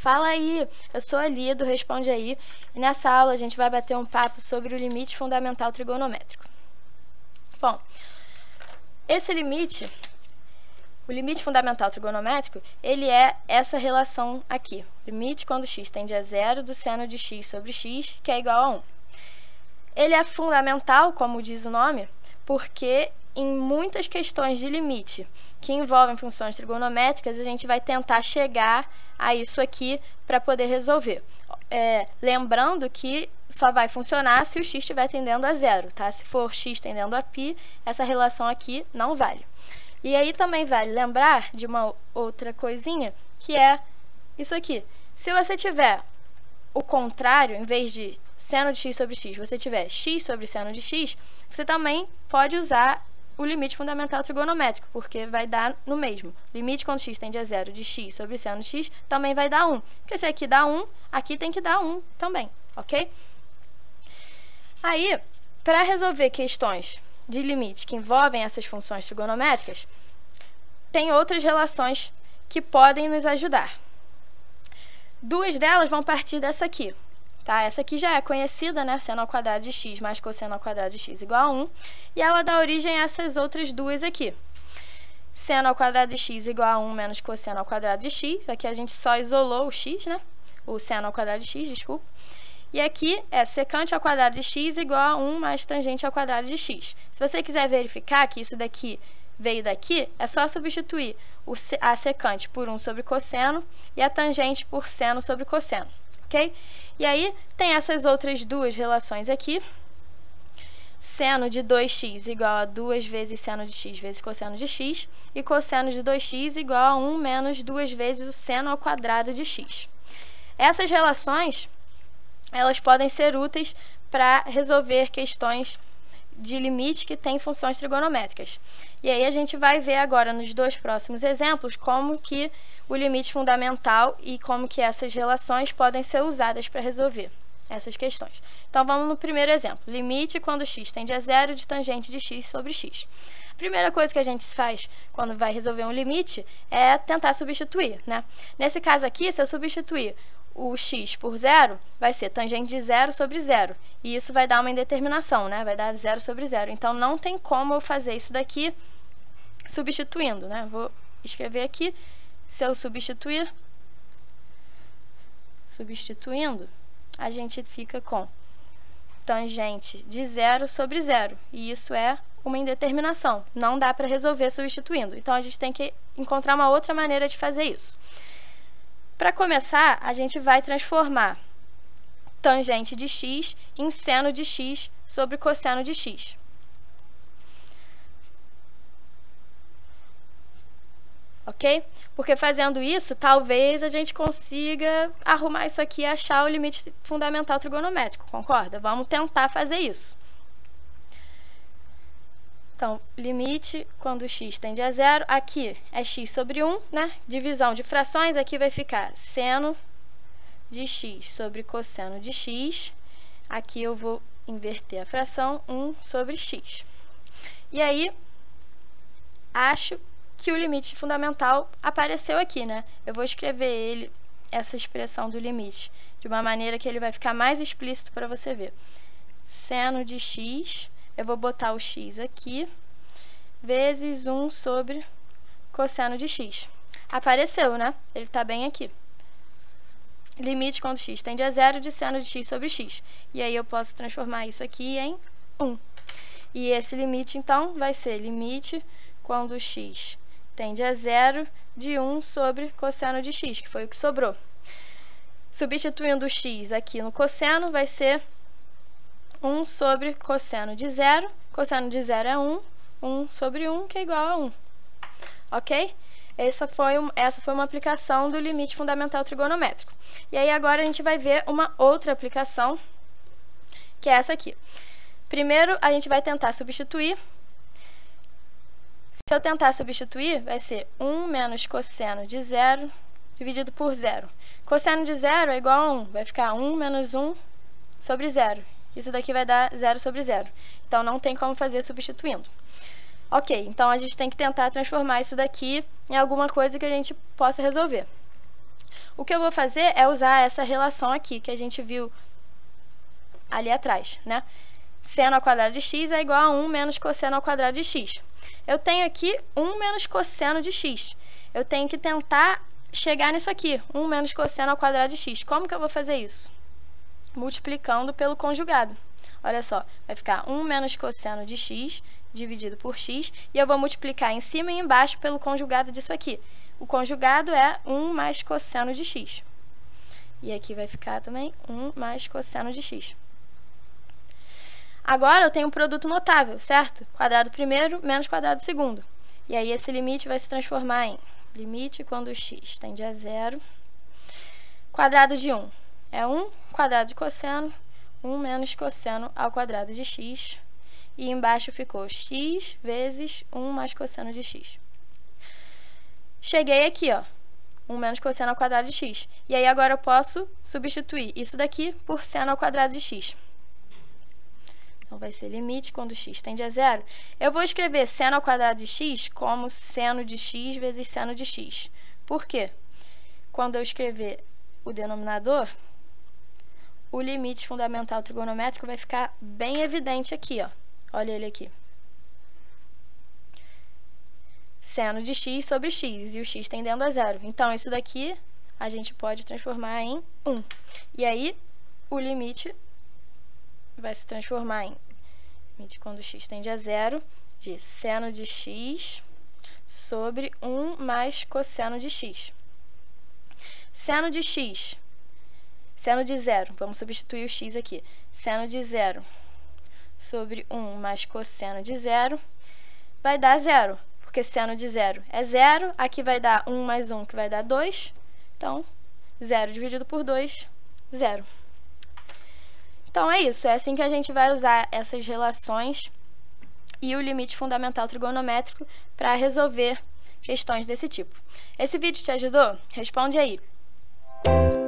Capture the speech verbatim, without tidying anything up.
Fala aí, eu sou a Lido, responde aí. E nessa aula a gente vai bater um papo sobre o limite fundamental trigonométrico. Bom, esse limite, o limite fundamental trigonométrico, ele é essa relação aqui. Limite quando x tende a zero do seno de x sobre x, que é igual a um. Ele é fundamental, como diz o nome, porque em muitas questões de limite que envolvem funções trigonométricas, a gente vai tentar chegar a isso aqui para poder resolver. É, lembrando que só vai funcionar se o x estiver tendendo a zero, tá? Se for x tendendo a π, essa relação aqui não vale. E aí também vale lembrar de uma outra coisinha, que é isso aqui. Se você tiver o contrário, em vez de seno de x sobre x, você tiver x sobre seno de x, você também pode usar o limite fundamental trigonométrico, porque vai dar no mesmo. Limite quando x tende a zero de x sobre seno de x também vai dar um. Porque se aqui dá um, aqui tem que dar um também, ok? Aí, para resolver questões de limite que envolvem essas funções trigonométricas, tem outras relações que podem nos ajudar. Duas delas vão partir dessa aqui. Tá? Essa aqui já é conhecida, né? Seno ao quadrado de x mais cosseno ao quadrado de x igual a um. E ela dá origem a essas outras duas aqui. Seno ao quadrado de x igual a um menos cosseno ao quadrado de x. Aqui a gente só isolou o x, né? O seno ao quadrado de x, desculpa. E aqui é secante ao quadrado de x igual a um mais tangente ao quadrado de x. Se você quiser verificar que isso daqui veio daqui, é só substituir o, a secante por um sobre cosseno e a tangente por seno sobre cosseno. Okay? E aí, tem essas outras duas relações aqui. Seno de dois x igual a duas vezes seno de x vezes cosseno de x. E cosseno de dois x igual a um menos duas vezes o seno ao quadrado de x. Essas relações, elas podem ser úteis para resolver questões de limite que tem funções trigonométricas. E aí a gente vai ver agora nos dois próximos exemplos como que o limite fundamental e como que essas relações podem ser usadas para resolver essas questões. Então vamos no primeiro exemplo. Limite quando x tende a zero de tangente de x sobre x. A primeira coisa que a gente faz quando vai resolver um limite é tentar substituir, né? Nesse caso aqui, se eu substituir o x por zero, vai ser tangente de zero sobre zero. E isso vai dar uma indeterminação, né? Vai dar zero sobre zero. Então, não tem como eu fazer isso daqui substituindo, né? Vou escrever aqui. Se eu substituir, substituindo, a gente fica com tangente de zero sobre zero. E isso é uma indeterminação. Não dá para resolver substituindo. Então, a gente tem que encontrar uma outra maneira de fazer isso. Para começar, a gente vai transformar tangente de x em seno de x sobre cosseno de x. Ok? Porque fazendo isso, talvez a gente consiga arrumar isso aqui e achar o limite fundamental trigonométrico, concorda? Vamos tentar fazer isso. Então, limite quando x tende a zero, aqui é x sobre um, né? Divisão de frações, aqui vai ficar seno de x sobre cosseno de x. Aqui eu vou inverter a fração, um sobre x. E aí, acho que o limite fundamental apareceu aqui, né? Eu vou escrever ele, essa expressão do limite, de uma maneira que ele vai ficar mais explícito para você ver. Seno de x... Eu vou botar o x aqui, vezes um sobre cosseno de x. Apareceu, né? Ele está bem aqui. Limite quando x tende a zero de seno de x sobre x. E aí eu posso transformar isso aqui em um. E esse limite, então, vai ser limite quando x tende a zero de um sobre cosseno de x, que foi o que sobrou. Substituindo o x aqui no cosseno, vai ser um sobre cosseno de zero. Cosseno de zero é um. um sobre um, que é igual a um. Ok? Essa foi, um, essa foi uma aplicação do limite fundamental trigonométrico. E aí agora a gente vai ver uma outra aplicação, que é essa aqui. Primeiro, a gente vai tentar substituir. Se eu tentar substituir, vai ser um menos cosseno de zero dividido por zero. Cosseno de zero é igual a um. Vai ficar um menos um sobre zero. Isso daqui vai dar zero sobre zero. Então, não tem como fazer substituindo. Ok, então a gente tem que tentar transformar isso daqui em alguma coisa que a gente possa resolver. O que eu vou fazer é usar essa relação aqui, que a gente viu ali atrás, né? Seno ao quadrado de x é igual a um menos cosseno ao quadrado de x. Eu tenho aqui um menos cosseno de x. Eu tenho que tentar chegar nisso aqui, um menos cosseno ao quadrado de x. Como que eu vou fazer isso? Multiplicando pelo conjugado. Olha só, vai ficar um menos cosseno de x dividido por x, e eu vou multiplicar em cima e embaixo pelo conjugado disso aqui. O conjugado é um mais cosseno de x. E aqui vai ficar também um mais cosseno de x. Agora eu tenho um produto notável, certo? Quadrado primeiro menos quadrado segundo. E aí esse limite vai se transformar em limite quando x tende a zero. Quadrado de um é um, quadrado de cosseno, um menos cosseno ao quadrado de x. E embaixo ficou x vezes um mais cosseno de x. Cheguei aqui, ó, um menos cosseno ao quadrado de x. E aí agora eu posso substituir isso daqui por seno ao quadrado de x. Então, vai ser limite quando x tende a zero. Eu vou escrever seno ao quadrado de x como seno de x vezes seno de x. Por quê? Quando eu escrever o denominador, o limite fundamental trigonométrico vai ficar bem evidente aqui, ó. Olha ele aqui. Seno de x sobre x, e o x tendendo a zero. Então, isso daqui a gente pode transformar em um. E aí, o limite vai se transformar em limite quando x tende a zero de seno de x sobre um mais cosseno de x. Seno de x, seno de zero, vamos substituir o x aqui. Seno de zero sobre um mais cosseno de zero vai dar zero, porque seno de zero é zero. Aqui vai dar um mais um, que vai dar dois. Então, zero dividido por dois, zero. Então, é isso. É assim que a gente vai usar essas relações e o limite fundamental trigonométrico para resolver questões desse tipo. Esse vídeo te ajudou? Responde aí.